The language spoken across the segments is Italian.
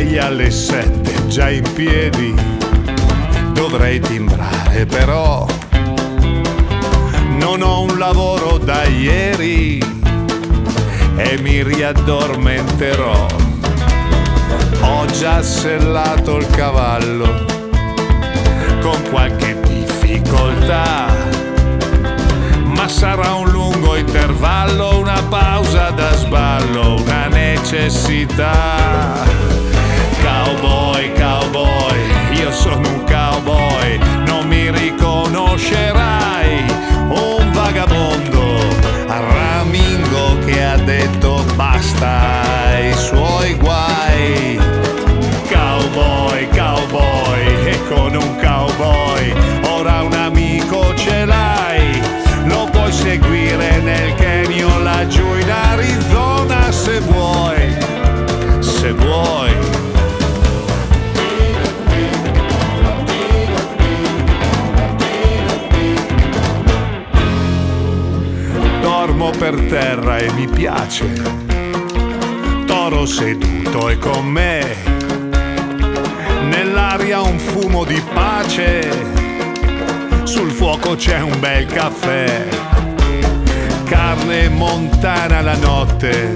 sveglia alle 7, già in piedi, dovrei timbrare però non ho un lavoro da ieri e mi riaddormenterò. Ho già sellato il cavallo con qualche difficoltà, ma sarà un lungo intervallo, una pausa da sballo, una necessità. Cowboy, cowboy, io sono un cowboy, non mi riconoscerai, un vagabondo ramingo che ha detto basta ai suoi guai. Cowboy, cowboy, e con un cowboy ora un amico ce l'hai, lo puoi seguire nel canyon laggiù in Arizona se vuoi, se vuoi. Dormo per terra e mi piace, toro seduto e con me, nell'aria un fumo di pace, sul fuoco c'è un bel caffè, carne montana la notte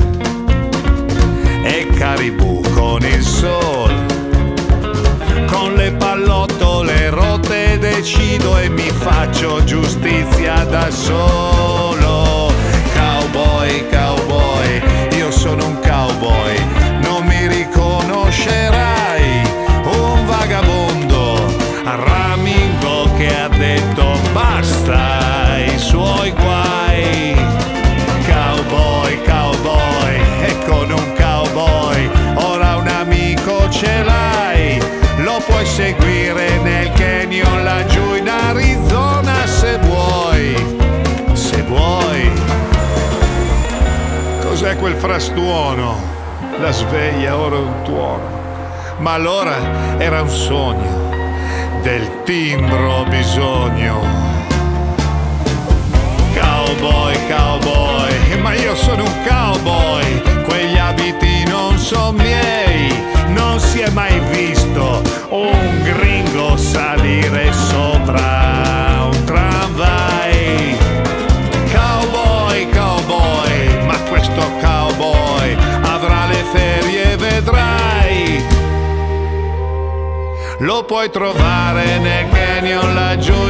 e caribù con il sol, con le pallottole rotte decido e mi faccio giustizia da solo. Cowboy, cowboy, io sono un cowboy, non mi riconoscerai, un vagabondo ramingo che ha detto basta ai suoi guai. Cowboy, cowboy, e con un cowboy ora un amico ce l'hai, lo puoi seguire nel canyon laggiù in Arizona se vuoi, se vuoi. Cos'è quel frastuono? La sveglia ora è un tuono, ma allora era un sogno, del timbro ho bisogno. Cowboy, cowboy, ma io sono un cowboy, quegli abiti non son miei, non si è mai visto un gringo salire sopra un tramvai. Cowboy, cowboy, ma questo cowboy avrà le ferie, vedrai. Lo puoi trovare nel canyon laggiù